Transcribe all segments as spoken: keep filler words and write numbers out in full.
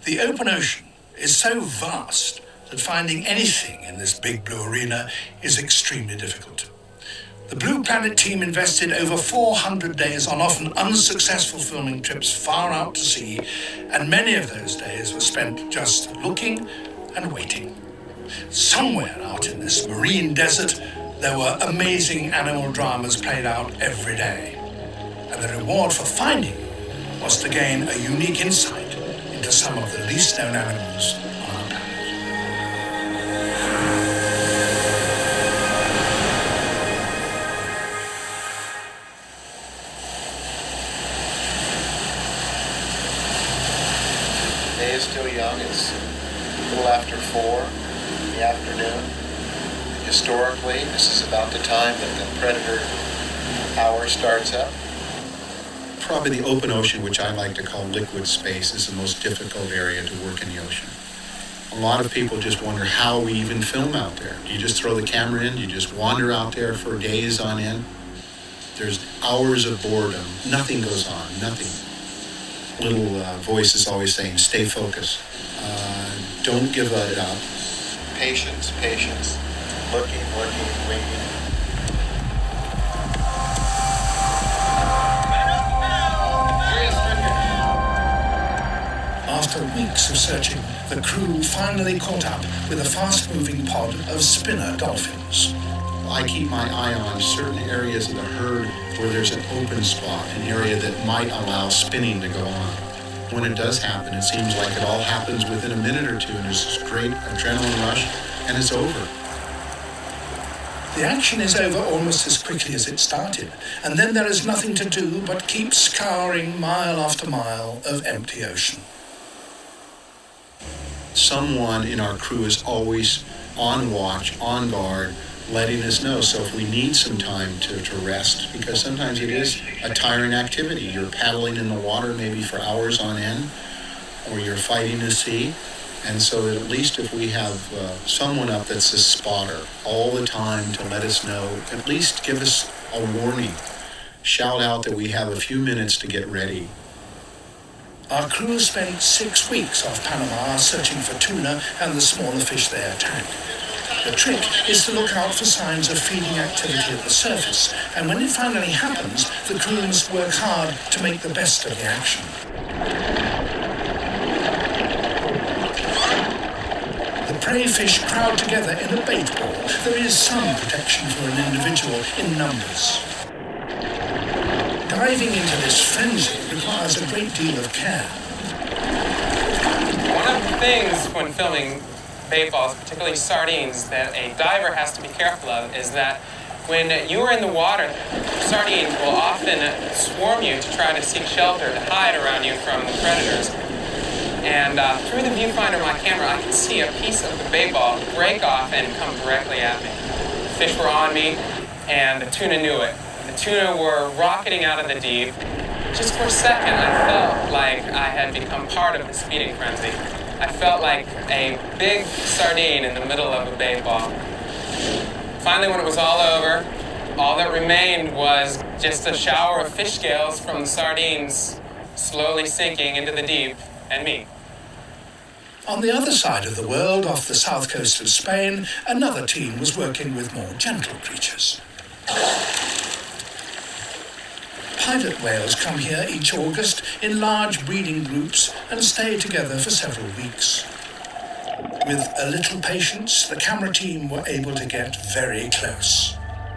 The open ocean is so vast that finding anything in this big blue arena is extremely difficult. The Blue Planet team invested over four hundred days on often unsuccessful filming trips far out to sea, and many of those days were spent just looking and waiting. Somewhere out in this marine desert, there were amazing animal dramas played out every day. And the reward for finding them was to gain a unique insight into some of the least known animals on our planet. The day is still young. It's a little after four in the afternoon. Historically, this is about the time that the predator hour starts up. Probably the open ocean, which I like to call liquid space, is the most difficult area to work in the ocean. A lot of people just wonder how we even film out there. Do you just throw the camera in? Do you just wander out there for days on end? There's hours of boredom. Nothing goes on, nothing. Little uh, voice is always saying, stay focused. Uh, don't give it up. Patience, patience. Looking, looking, waiting. After weeks of searching, the crew finally caught up with a fast-moving pod of spinner dolphins. I keep my eye on certain areas of the herd where there's an open spot, an area that might allow spinning to go on. When it does happen, it seems like it all happens within a minute or two, and there's this great adrenaline rush, and it's over. The action is over almost as quickly as it started, and then there is nothing to do but keep scouring mile after mile of empty ocean. Someone in our crew is always on watch, on guard, letting us know. So if we need some time to, to rest, because sometimes it is a tiring activity. You're paddling in the water maybe for hours on end, or you're fighting the sea. And so that at least if we have uh, someone up that's a spotter all the time to let us know, at least give us a warning. Shout out that we have a few minutes to get ready. Our crew spent six weeks off Panama searching for tuna and the smaller fish they attack. The trick is to look out for signs of feeding activity at the surface, and when it finally happens, the crew must work hard to make the best of the action. The prey fish crowd together in a bait ball. There is some protection for an individual in numbers. Diving into this frenzy requires a great deal of care. One of the things when filming bait balls, particularly sardines, that a diver has to be careful of is that when you are in the water, sardines will often swarm you to try to seek shelter, to hide around you from the predators. And uh, through the viewfinder of my camera, I could see a piece of the bait ball break off and come directly at me. The fish were on me, and the tuna knew it. The tuna were rocketing out of the deep. Just for a second, I felt like I had become part of the speeding frenzy. I felt like a big sardine in the middle of a bait ball. Finally, when it was all over, all that remained was just a shower of fish scales from the sardines slowly sinking into the deep, and me. On the other side of the world, off the south coast of Spain, another team was working with more gentle creatures. Pilot whales come here each August in large breeding groups and stay together for several weeks. With a little patience, the camera team were able to get very close.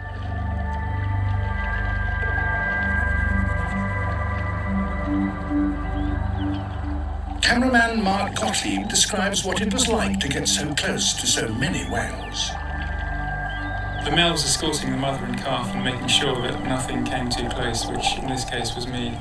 Cameraman Mark Gottlieb describes what it was like to get so close to so many whales. The male was escorting the mother and calf and making sure that nothing came too close, which in this case was me.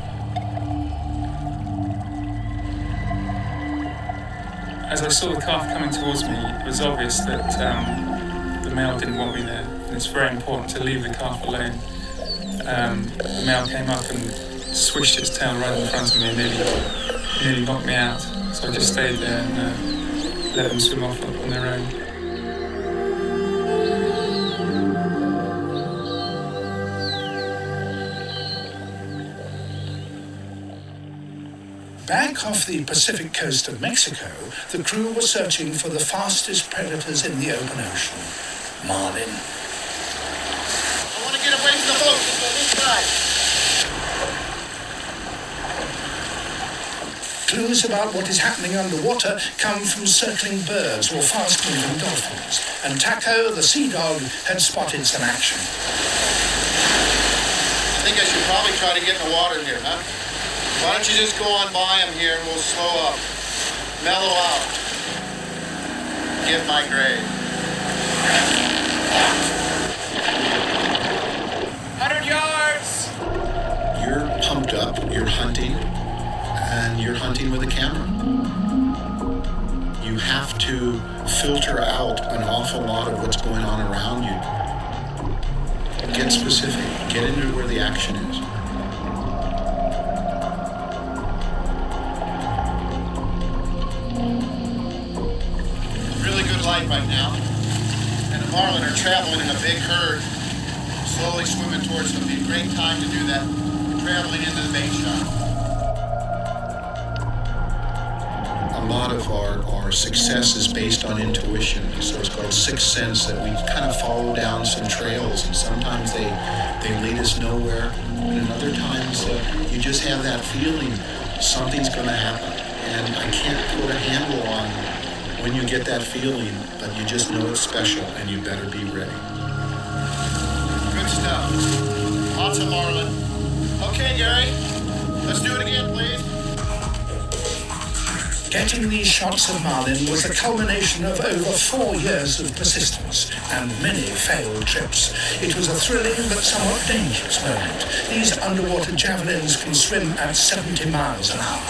As I saw the calf coming towards me, it was obvious that um, the male didn't want me there, and it's very important to leave the calf alone. Um, the male came up and swished its tail right in front of me and nearly, nearly knocked me out. So I just stayed there and uh, let them swim off on their own. Back off the Pacific coast of Mexico, the crew were searching for the fastest predators in the open ocean, marlin. I want to get away from the boat. Just on this side. Clues about what is happening underwater come from circling birds or fast-moving dolphins, and Taco, the sea dog, had spotted some action. I think I should probably try to get in the water here, huh? Why don't you just go on by him here and we'll slow up, mellow out, give my grade. Hundred yards! You're pumped up, you're hunting, and you're hunting with a camera. You have to filter out an awful lot of what's going on around you. Get specific, get into where the action is. Really good light right now. And the marlin are traveling in a big herd, slowly swimming towards them. It'd be a great time to do that, traveling into the bait shot. A lot of our, our success is based on intuition, so it's called sixth sense, that we kind of follow down some trails, and sometimes they they lead us nowhere, and other times uh, you just have that feeling something's going to happen, and I can't put a handle on when you get that feeling, but you just know it's special, and you better be ready. Good stuff. Lots of marlin. Okay, Gary, let's do it again, please. Getting these shots of marlin was the culmination of over four years of persistence and many failed trips. It was a thrilling but somewhat dangerous moment. These underwater javelins can swim at seventy miles an hour.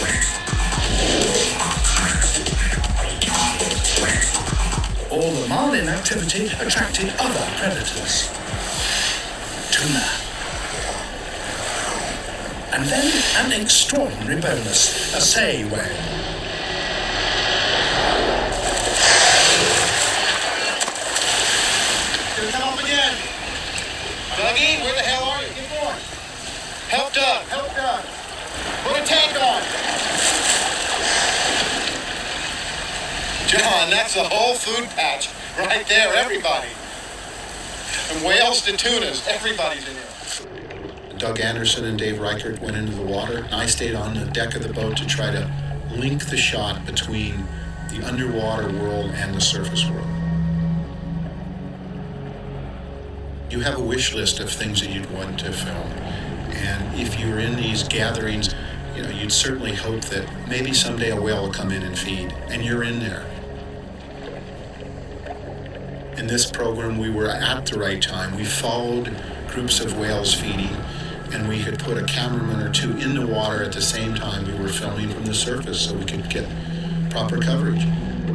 All the marlin activity attracted other predators. Tuna. And then an extraordinary bonus, a sei whale. Dougie, where the hell are you? Get going. Help Doug. Help Doug. Put a tank on. John, that's the whole food patch right there, everybody. From whales to tunas, everybody's in here. Doug Anderson and Dave Reichert went into the water, and I stayed on the deck of the boat to try to link the shot between the underwater world and the surface world. You have a wish list of things that you'd want to film. And if you're in these gatherings, you know, you'd certainly hope that maybe someday a whale will come in and feed, and you're in there. In this program, we were at the right time. We followed groups of whales feeding, and we could put a cameraman or two in the water at the same time we were filming from the surface so we could get proper coverage.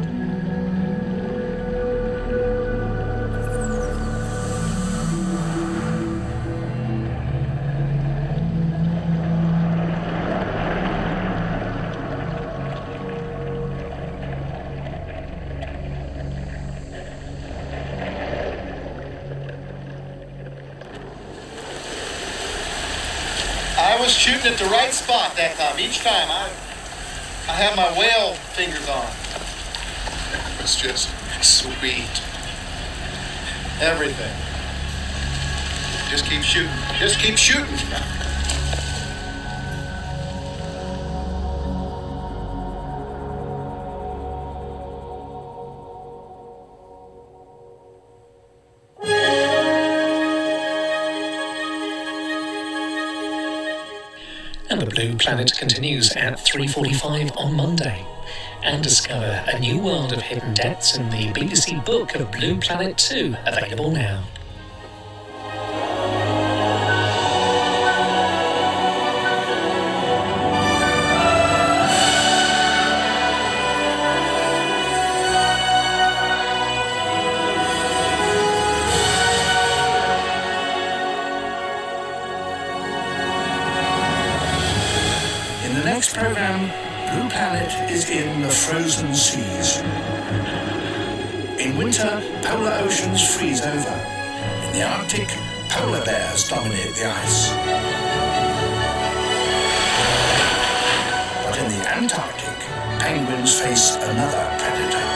I was shooting at the right spot that time. Each time I I had my whale fingers on. It was just sweet. Everything. Just keep shooting. Just keep shooting. And the Blue Planet continues at three forty-five on Monday. And discover a new world of hidden depths in the B B C book of Blue Planet two, available now. In the next program, Blue Planet is in the frozen seas. In winter, polar oceans freeze over. In the Arctic, polar bears dominate the ice. But in Antarctic, penguins face another predator.